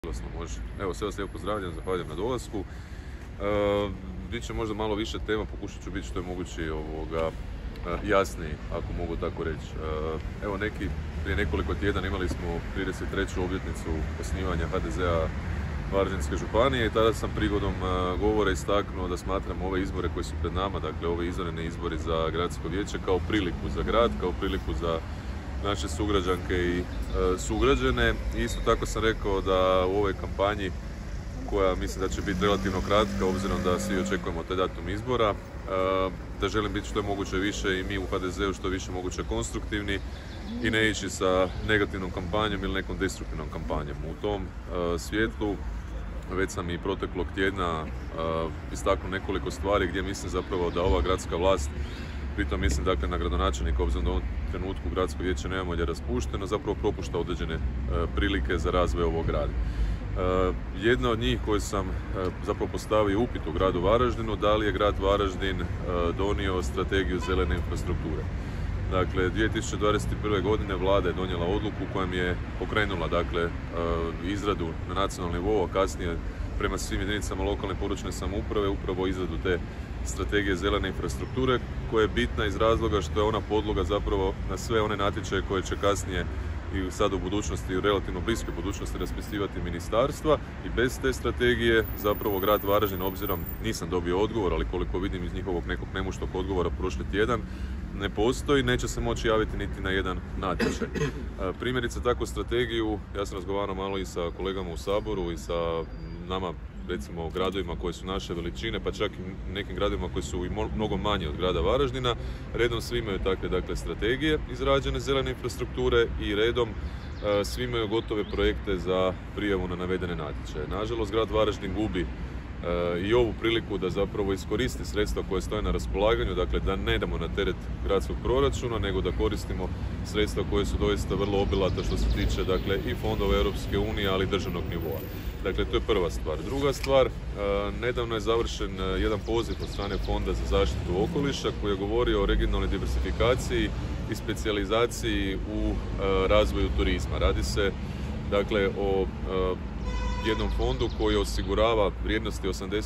Može. Evo, sve vas lijepo pozdravljam, zahvaljujem na dolasku. Biće možda malo više tema, pokušat ću biti što je moguće jasniji, ako mogu tako reći. Evo, prije nekoliko tjedana imali smo 33. obljetnicu osnivanja HDZ-a Varaždinske županije i tada sam prigodom govora istaknuo da smatram ove izbore koji su pred nama, dakle ove izvanredne izbori za gradsko vijeće, kao priliku za grad, kao priliku za naše sugrađanke i sugrađane. Isto tako sam rekao da u ovoj kampanji, koja mislim da će biti relativno kratka, obzirom da svi očekujemo taj datum izbora, da želim biti što je moguće više i mi u HDZ-u što je više moguće konstruktivni i ne ići sa negativnom kampanjom ili nekom destruktivnom kampanjom. U tom svijetlu već sam i proteklog tjedna istaknuo nekoliko stvari gdje mislim zapravo da ova gradska vlast, pritom mislim dakle na gradonačelnika, obzirom da u ovom trenutku gradsko vijeće nemamo gdje je raspušteno, zapravo propušta određene prilike za razvoj ovog grada. Jedna od njih koju sam zapravo postavio upit u gradu Varaždinu, da li je grad Varaždin donio strategiju zelene infrastrukture. Dakle, 2021. godine vlada je donijela odluku kojom je pokrenula izradu na nacionalnom nivou, a kasnije prema svim jedinicama lokalne i područne samouprave upravo izradu te strategije zelene infrastrukture, koja je bitna iz razloga što je ona podloga zapravo na sve one natječaje koje će kasnije i sad u budućnosti, u relativno bliskoj budućnosti raspisivati ministarstva, i bez te strategije zapravo grad Varaždin, obzirom nisam dobio odgovor, ali koliko vidim iz njihovog nekog nemuštog odgovora prošli tjedan, ne postoji, neće se moći javiti niti na jedan natječaj. Primjerice, takvu strategiju, ja sam razgovarao malo i sa kolegama u Saboru i sa nama, recimo, gradovima koji su naše veličine, pa čak i nekim gradovima koji su i mnogo manji od grada Varaždina. Redom svi imaju takve strategije izrađene zelene infrastrukture i redom svi imaju gotove projekte za prijavu na navedene natječaje. Nažalost, grad Varaždin gubi i ovu priliku da zapravo iskoristi sredstva koje stoje na raspolaganju, dakle da ne damo na teret gradskog proračuna, nego da koristimo sredstva koje su doista vrlo obilata što se tiče i fondova Europske unije, ali i državnog nivoa. Dakle, to je prva stvar. Druga stvar, nedavno je završen jedan poziv od strane Fonda za zaštitu okoliša koji je govorio o regionalnoj diversifikaciji i specijalizaciji u razvoju turizma. Radi se o jednom fondu koji osigurava vrijednosti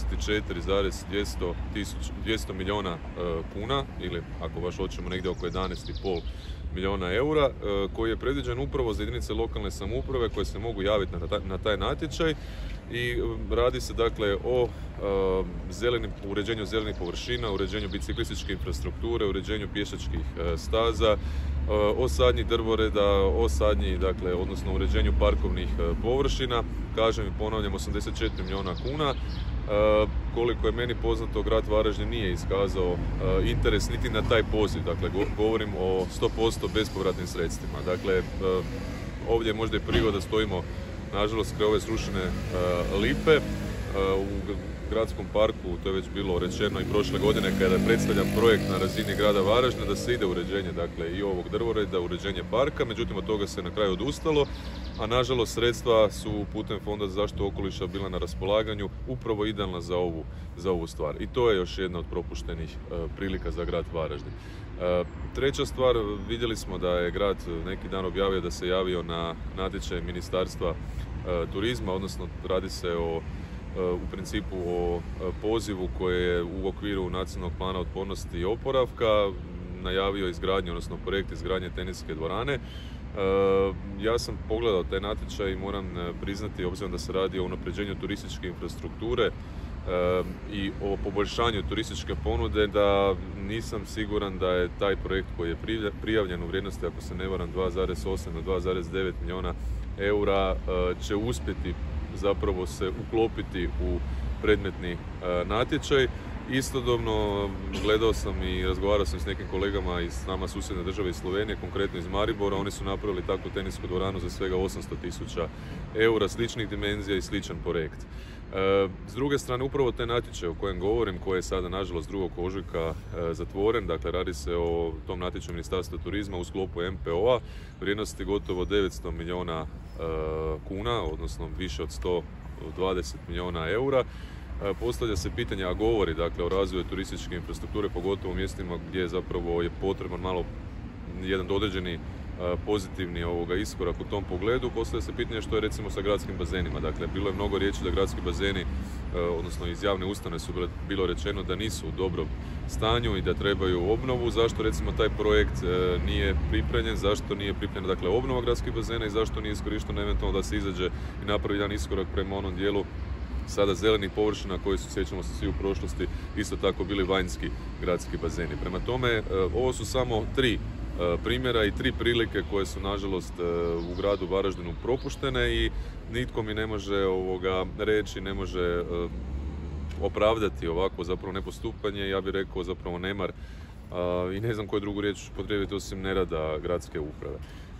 84,200 milijuna kuna, ili ako baš hoćemo negdje oko 11,5 milijuna eura, koji je predviđen upravo za jedinice lokalne samouprave koje se mogu javiti na taj natječaj, i radi se o uređenju zelenih površina, uređenju biciklističke infrastrukture, uređenju pješačkih staza, o sadnji drvoreda, o sadnji, odnosno uređenju parkovnih površina. Kažem i ponavljam, 84 milijuna kuna. Koliko je meni poznato, grad Varaždin nije iskazao interes niti na taj poziv. Dakle, govorim o 100% bespovratnim sredstvima. Dakle, ovdje je možda i prigoda, stojimo nažalost kraj ove srušene lipe u gradskom parku. To je već bilo rečeno i prošle godine kada je predstavljan projekt na razini grada Varaždina da se ide u uređenje i ovog drvoreda, uređenje parka, međutim od toga se na kraju odustalo, a nažalost sredstva su putem Fonda za zaštitu okoliša bila na raspolaganju upravo idealna za ovu stvar. I to je još jedna od propuštenih prilika za grad Varaždin. Treća stvar, vidjeli smo da je grad neki dan objavio da se javio na natječaj Ministarstva turizma, odnosno radi se u principu o pozivu koji je u okviru Nacionalnog plana otpornosti i oporavka najavio izgradnju, odnosno projekt izgradnje teniske dvorane. Ja sam pogledao taj natječaj i moram priznati, obzirom da se radi o unapređenju turističke infrastrukture i o poboljšanju turističke ponude, da nisam siguran da je taj projekt koji je prijavljen u vrijednosti, ako se ne varam, 2,8 do 2,9 milijuna eura, će uspjeti zapravo se uklopiti u predmetni natječaj. Istodobno gledao sam i razgovarao sam s nekim kolegama iz nama susjedne države iz Slovenije, konkretno iz Maribora. Oni su napravili takvu tenisku dvoranu za svega 800.000 eura, sličnih dimenzija i sličan projekt. S druge strane, upravo te natječaje o kojem govorim, koje je sada nažalost 2. ožujka zatvoren, dakle radi se o tom natječaju Ministarstva turizma u sklopu MPO-a, vrijednosti gotovo 900 milijuna kuna, odnosno više od 120 milijuna eura. Postavlja se pitanje, a govori o razvoju turističke infrastrukture, pogotovo u mjestima gdje zapravo je potreban malo jedan određeni pozitivni iskorak u tom pogledu. Postavlja se pitanje što je recimo sa gradskim bazenima. Dakle, bilo je mnogo riječi da gradski bazeni, odnosno iz javne ustanove bilo rečeno da nisu u dobrom stanju i da trebaju obnovu. Zašto recimo taj projekt nije pripremljen, zašto nije pripremljena dakle obnova gradskih bazena i zašto nije iskorišteno eventualno da se izađe i napravi jedan iskorak prema onom dijelu sada zelenih površina koji su, sjećamo se svi u prošlosti, isto tako bili vanjski gradski bazeni. Prema tome, ovo su samo 3 primjera i 3 prilike koje su nažalost u gradu Varaždinu propuštene i nitko mi ne može reći, ne može opravdati ovako zapravo nepostupanje, ja bih rekao zapravo nemar i ne znam koju drugu riječ upotrijebiti osim nerada gradske uprave.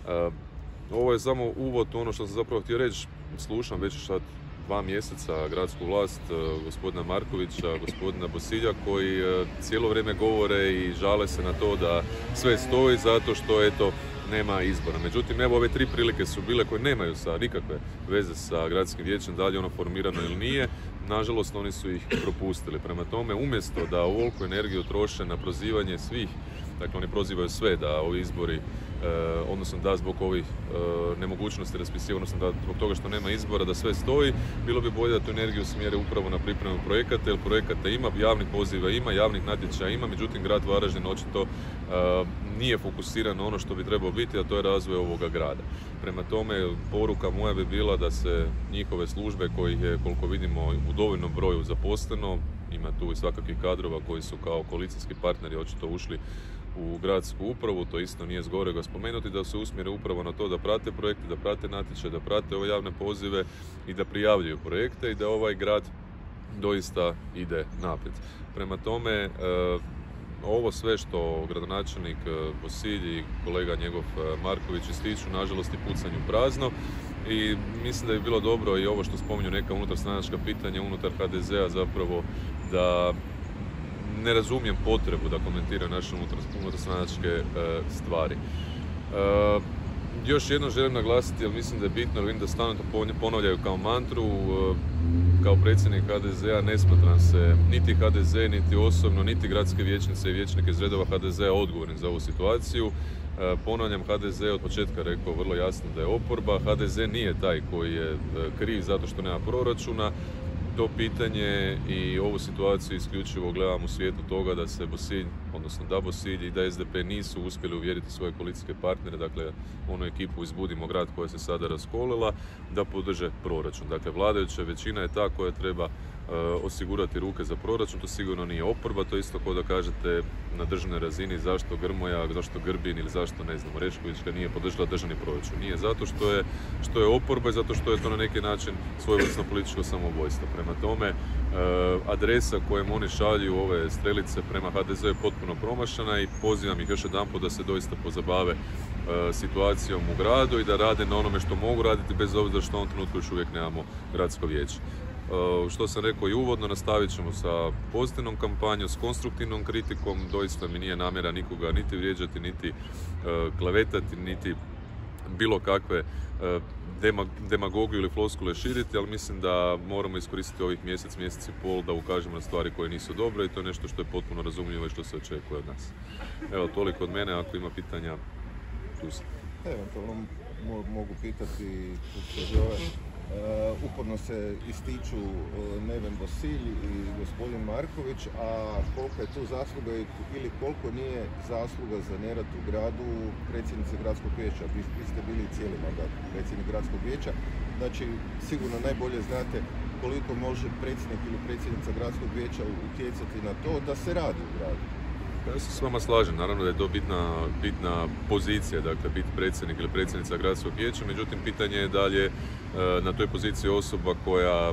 Ovo je samo uvod u ono što sam zapravo htio reći. Slušam već sad 2 mjeseca gradsku vlast, gospodina Markovića, gospodina Bosilja, koji cijelo vrijeme govore i žale se na to da sve stoji zato što eto nema izbora. Međutim, evo ove 3 prilike su bile koje nemaju nikakve veze sa gradskim vijećem, da li je ono formirano ili nije. Nažalost, oni su ih propustili. Prema tome, umjesto da ovoliko energiju troše na prozivanje svih, dakle oni prozivaju sve da ovi izbori, odnosno da zbog ovih nemogućnosti raspisivanja, odnosno da zbog toga što nema izbora da sve stoji, bilo bi bolje da tu energiju smjere upravo na pripremu projekata, jer projekata ima, javnih poziva ima, javnih natječaja ima, međutim grad Varaždin očito nije fokusiran na ono što bi trebao biti, a to je razvoj ovoga grada. Prema tome, poruka moja bi bila da se njihove službe, kojih je, koliko vidimo, u dovoljnom broju zaposleno, ima tu i svakakvih kadrova koji su kao koalicijski partneri očito ušli u gradsku upravu, to isto nije zgorega spomenuti, da se usmjere upravo na to da prate projekte, da prate natječaje, da prate ove javne pozive i da prijavljuju projekte i da ovaj grad doista ide naprijed. Prema tome, ovo sve što gradonačelnik Bosilj i kolega njegov Marković ističu, nažalost je pucanju prazno i mislim da bi bilo dobro i ovo što spominju neka unutarstranačka pitanja unutar HDZ-a zapravo da ne razumijem potrebu da komentiraju naše unutarstranačke stvari. Još jedno želim naglasiti, jer mislim da je bitno, jer vidim da stalno to ponavljaju kao mantru, kao predsjednik HDZ-a ne smatram se niti HDZ, niti osobno, niti gradske vijećnice i vijećnike iz redova HDZ-a odgovorni za ovu situaciju. Ponavljam, HDZ je od početka rekao vrlo jasno da je oporba, HDZ nije taj koji je kriv zato što nema proračuna. To pitanje i ovu situaciju isključivo gledam u svijetu toga da se Bosilj, odnosno da Bosilj i da SDP nisu uspjeli uvjeriti svoje koalicijske partnere, dakle onu ekipu iz Budimo grad koja se sada raskolila, da podrže proračun. Dakle, vladajuća većina je ta koja treba osigurati ruke za proračun, to sigurno nije oporba, to isto kao da kažete na državnoj razini zašto Grmoja, zašto Grbin ili zašto, ne znam, Oreškovićka nije podržala državni proračun. Nije zato što je oporba i zato što je to na neki način svojevrsno političko samoubojstvo. Prema tome, adresa kojom oni šalju ove strelice prema HDZ-u je potpuno promašena i pozivam ih još jedanput da se doista pozabave situacijom u gradu i da rade na onome što mogu raditi bez obzira što u ovom trenutku još uvijek nemamo gradsko vijeće. Što sam rekao i uvodno, nastavit ćemo sa pozitivnom kampanjom, s konstruktivnom kritikom, doista mi nije namjera nikoga niti vrijeđati, niti klevetati, niti bilo kakve demagogiju ili floskule širiti, ali mislim da moramo iskoristiti ovih mjesec i pol da ukažemo na stvari koje nisu dobre i to je nešto što je potpuno razumljivo i što se očekuje od nas. Evo, toliko od mene, ako ima pitanja, tu sam. Eventualno mogu pitati što se zove. Uporno se ističu Neven Bosilj i gospodin Marković, a koliko je tu zasluga ili koliko nije zasluga za nerad u gradu predsjednice gradskog vijeća. Vi ste bili cijeli mandat predsjednik gradskog vijeća, znači sigurno najbolje znate koliko može predsjednik ili predsjednica gradskog vijeća utjecati na to da se radi u gradu. Ja se s vama slažem, naravno da je to bitna pozicija, dakle biti predsjednik ili predsjednica gradskog vijeća, međutim pitanje je da li je na toj poziciji osoba koja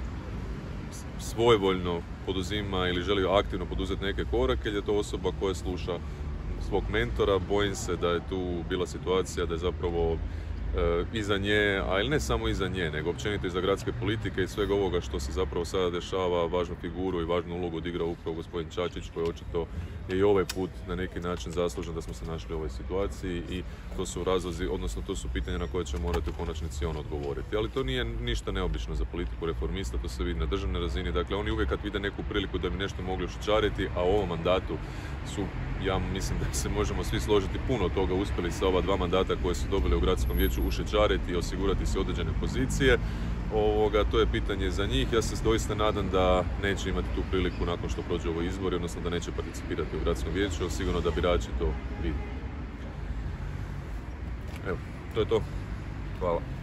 svojevoljno poduzima ili želi aktivno poduzeti neke korake ili je to osoba koja sluša svog mentora. Bojim se da je tu bila situacija da je zapravo iza nje, ali ne samo iza nje, nego općenito iza gradske politike i svega ovoga što se zapravo sada dešava, važnu figuru i važnu ulogu odigrao upravo gospodin Čačić, koji očito je i ovaj put na neki način zaslužan da smo se našli u ovoj situaciji, i to su razlozi, odnosno to su pitanja na koje će morati u konačnici on odgovoriti. Ali to nije ništa neobično za politiku reformista, to se vidi na državnoj razini. Dakle, oni uvijek kad vide neku priliku da bi nešto mogli ušićariti, a u ovom mandatu su, ja mislim da se možemo svi složiti, puno toga uspjeli sa ova 2 mandata koje su dobili u gradskom vijeću ušićariti i osigurati se određene pozicije. To je pitanje za njih. Ja se doista nadam da neće imati tu priliku nakon što prođe ovo izbori, odnosno da neće participirati u gradskom vijeću, sigurno da birači to vidi. Evo, to je to. Hvala.